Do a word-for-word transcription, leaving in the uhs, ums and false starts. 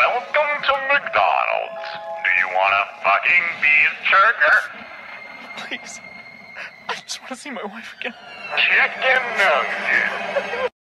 Welcome to McDonald's. Do you want a fucking cheeseburger? Please. I just want to see my wife again. Chicken nuggets.